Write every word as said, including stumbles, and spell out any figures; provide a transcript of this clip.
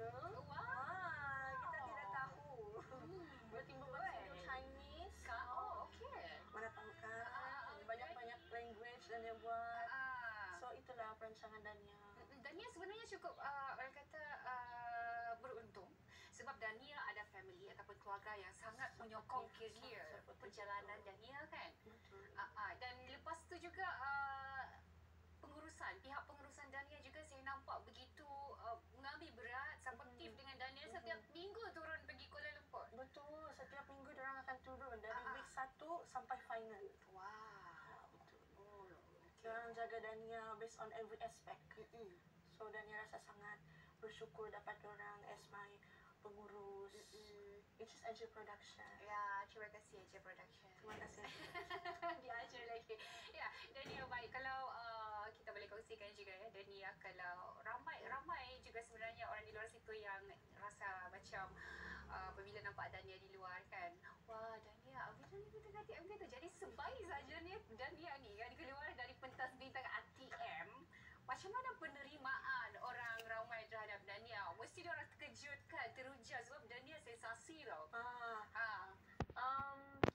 girl. Wow. Ah, kita tidak tahu. Hmm, Bertimbang betul, bahasa eh. Indo Chinese. Kak, oh, okey. Mana tahu kan? Ah, Banyak-banyak language dan dia buat. Ah. So itulah perancangan Dania. Dania sebenarnya cukup uh, orang kata uh, beruntung sebab Dania ada family ataupun keluarga yang sangat menyokong kerjaya perjalanan betul. Dania kan. Betul. Uh, uh, dan lepas tu juga uh, pengurusan pihak pengurusan Dania juga saya nampak begitu uh, mengambil berat supportif Mhm. dengan Dania setiap Mhm. minggu turun pergi Kuala Lumpur. Betul, setiap minggu orang akan turun dari Ah, ah. week satu sampai final. Wow. Ah, betul. Oh, Orang jaga Dania based on every aspect. Mm-mm. So Dania rasa sangat bersyukur dapat orang as my pengurus. Mm-mm. Which is Asia Production. Ya, terima kasih Aja Production. Terima kasih. Diajar lagi. Ya, Dania baik. Kalau uh, kita boleh kongsikan juga ya, Dania, kalau ramai-ramai juga sebenarnya orang di luar situ yang rasa macam uh, apabila nampak Dania di luar kan, wah Dania, bila ni kita ganti M K tu. Jadi sebaik saja ni Dania ni kan keluar dari pentas bintang A T M. Macam mana penerimaan orang ramai terhadap Dania? Mesti dia orang terkejut kan, teruja sebab Dania sensasi tau.